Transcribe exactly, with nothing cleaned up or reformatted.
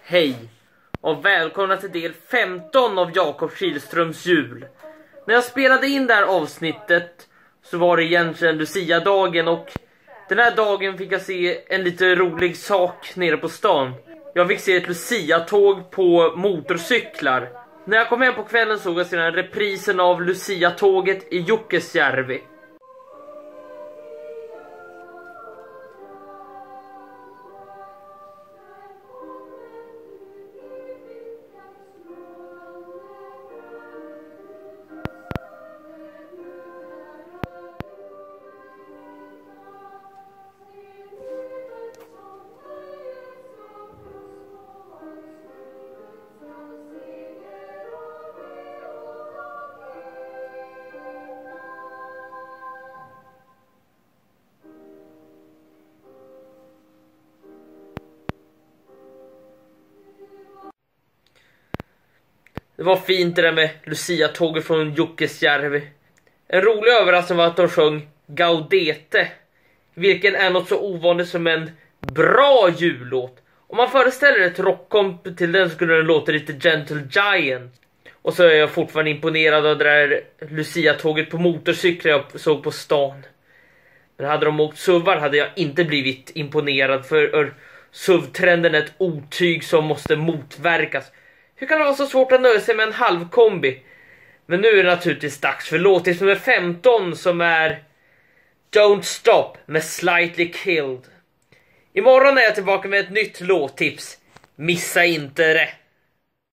Hej och välkomna till del femton av Jakob Kihlströms jul. När jag spelade in det här avsnittet så var det egentligen Lucia-dagen, och den här dagen fick jag se en lite rolig sak nere på stan. Jag fick se ett Lucia-tåg på motorcyklar. När jag kom hem på kvällen såg jag sedan reprisen av Lucia-tåget i Jukkasjärvi. Det var fint det där med Lucia-tåget från Jukkasjärvi. En rolig överraskning var att de sjöng Gaudete, vilken är något så ovanligt som en bra jullåt. Om man föreställer ett rockkomp till den skulle den låta lite Gentle Giant. Och så är jag fortfarande imponerad av det där Lucia-tåget på motorcyklar jag såg på stan. Men hade de åkt suvar hade jag inte blivit imponerad, för S U V-trenden är ett otyg som måste motverkas. Hur kan det vara så svårt att nöja sig med en halvkombi? Men nu är det naturligtvis dags för låttips nummer femton, som är Don't Stop med Slightly Killed. Imorgon är jag tillbaka med ett nytt låttips. Missa inte det!